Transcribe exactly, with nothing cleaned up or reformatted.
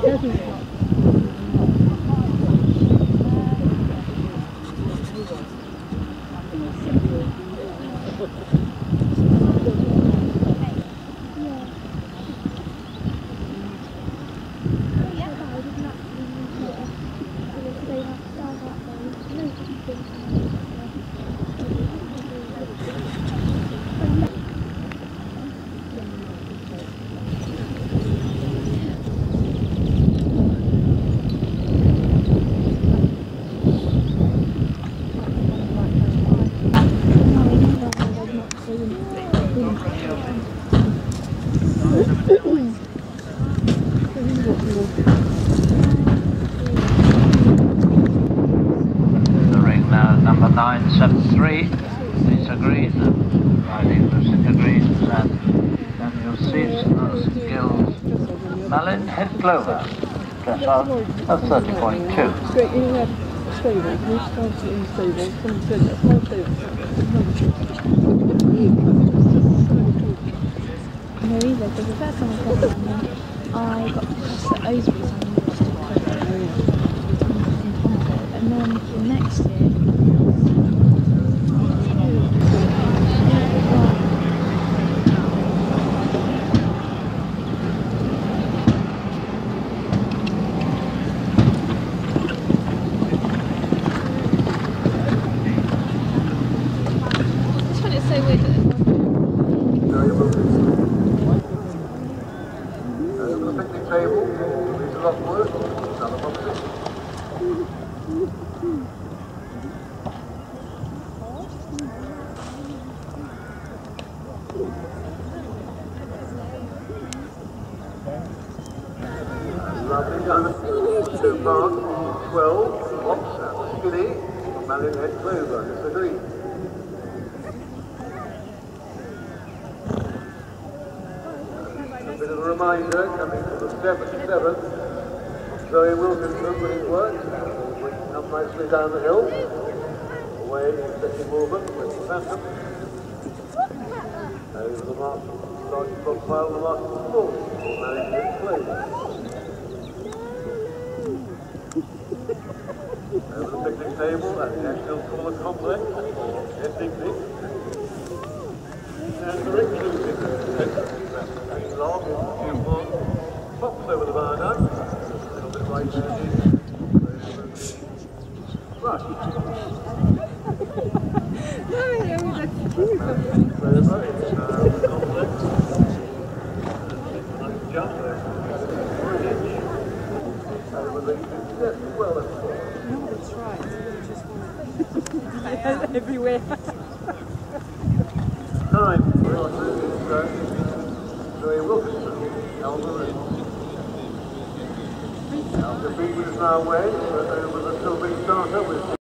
nine seven three, Lissa green, and riding Lissa green, and Daniel Season's Gills Malin head Clover, dressage of thirty point two. It's great, you know, we have a stable, we started in the stable, someone said that's my stable. No, either, because the first time I got them, I got past the Oseries on the just and then the next year, this one is so weird that the picnic table, these are up work, another box. Lovely, two mark, twelve, box, and skinny, Malin head Clover, disagree. A bit of a reminder coming to the seventh, Zoe Wilkinson winning work, up nicely down the hill, away in second movement with the Phantom. Over the mark, starting profile, the mark of the full, Malin head Clover. Over the picnic table at the National Colour Complex, or picnic. And the inclusive hanging long in the few more pops over the viaduct, a little bit right there. Right. No, no, that's cute. Clover, it's uh, the complex. Nice jump there. Bridge. Over the step as well. No, that's right. Just everywhere. Time, we're on to uh, Zoe Wilkinson, Aldon. Now the beat is now away, but there was a still big starter with